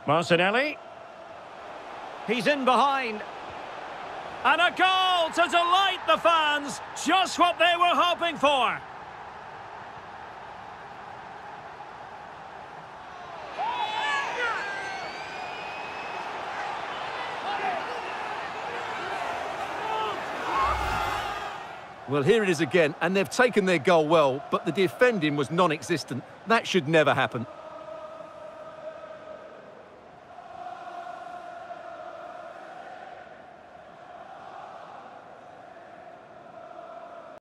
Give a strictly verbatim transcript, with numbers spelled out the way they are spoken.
Martinelli. He's in behind. And a goal to delight the fans. Just what they were hoping for. Well, here it is again, and they've taken their goal well, but the defending was non-existent. That should never happen.